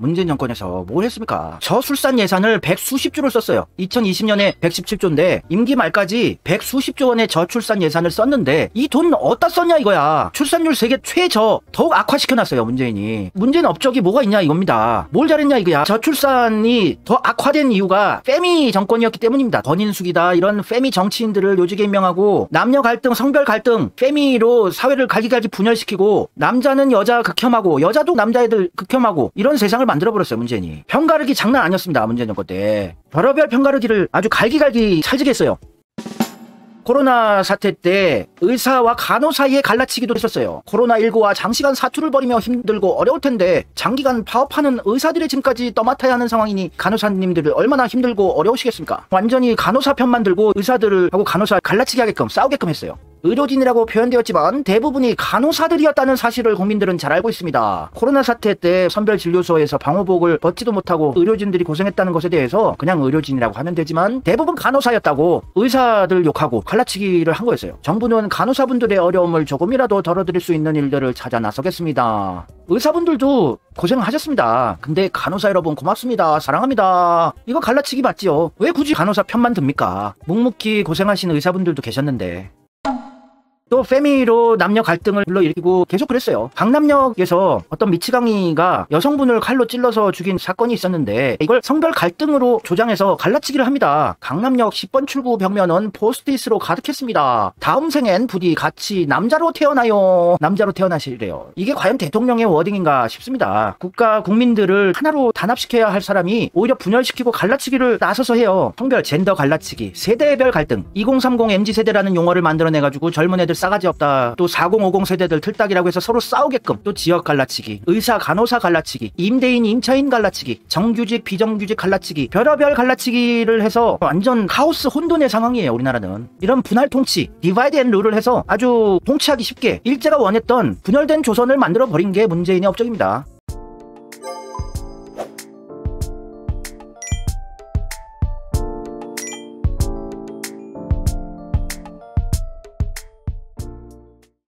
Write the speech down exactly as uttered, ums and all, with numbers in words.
문재인 정권에서 뭘 했습니까? 저출산 예산을 백수십 조를 썼어요. 이천이십 년에 백십칠 조인데 임기 말까지 백수십 조 원의 저출산 예산을 썼는데 이 돈 어디다 썼냐 이거야. 출산율 세계 최저 더욱 악화시켜놨어요 문재인이. 문재인 업적이 뭐가 있냐 이겁니다. 뭘 잘했냐 이거야. 저출산이 더 악화된 이유가 페미 정권이었기 때문입니다. 권인숙이다 이런 페미 정치인들을 요직에 임명하고 남녀 갈등 성별 갈등 페미로 사회를 갈기갈기 분열시키고 남자는 여자 극혐하고 여자도 남자애들 극혐하고 이런 세상을 만들어버렸어요 문재인이. 편가르기 장난 아니었습니다 문재인 정권 때. 별의별 편가르기를 아주 갈기갈기 찰지게 했어요. 코로나 사태 때 의사와 간호 사이에 갈라치기도 했었어요. 코로나십구와 장시간 사투를 벌이며 힘들고 어려울 텐데 장기간 파업하는 의사들의 짐까지 떠맡아야 하는 상황이니 간호사님들을 얼마나 힘들고 어려우시겠습니까? 완전히 간호사 편만 들고 의사들을 하고 간호사 갈라치기 하게끔 싸우게끔 했어요. 의료진이라고 표현되었지만 대부분이 간호사들이었다는 사실을 국민들은 잘 알고 있습니다. 코로나 사태 때 선별진료소에서 방호복을 벗지도 못하고 의료진들이 고생했다는 것에 대해서 그냥 의료진이라고 하면 되지만 대부분 간호사였다고 의사들 욕하고 갈라치기를 한 거였어요. 정부는 간호사분들의 어려움을 조금이라도 덜어드릴 수 있는 일들을 찾아 나서겠습니다. 의사분들도 고생하셨습니다. 근데 간호사 여러분 고맙습니다. 사랑합니다. 이거 갈라치기 맞지요? 왜 굳이 간호사 편만 듭니까? 묵묵히 고생하신 의사분들도 계셨는데. 또 페미로 남녀 갈등을 불러일으키고 계속 그랬어요. 강남역에서 어떤 미치광이가 여성분을 칼로 찔러서 죽인 사건이 있었는데 이걸 성별 갈등으로 조장해서 갈라치기를 합니다. 강남역 십 번 출구 벽면은 포스트잇으로 가득했습니다. 다음 생엔 부디 같이 남자로 태어나요. 남자로 태어나시래요. 이게 과연 대통령의 워딩인가 싶습니다. 국가 국민들을 하나로 단합시켜야 할 사람이 오히려 분열시키고 갈라치기를 나서서 해요. 성별 젠더 갈라치기, 세대별 갈등, 이공삼공 엠지세대라는 용어를 만들어내가지고 젊은 애들 싸가지 없다. 또 사공 오공 세대들 틀딱이라고 해서 서로 싸우게끔. 또 지역 갈라치기, 의사 간호사 갈라치기, 임대인 임차인 갈라치기, 정규직 비정규직 갈라치기, 별의별 갈라치기를 해서 완전 카오스 혼돈의 상황이에요 우리나라는. 이런 분할 통치, 디바이드 앤 룰을 해서 아주 통치하기 쉽게 일제가 원했던 분열된 조선을 만들어 버린 게 문재인의 업적입니다.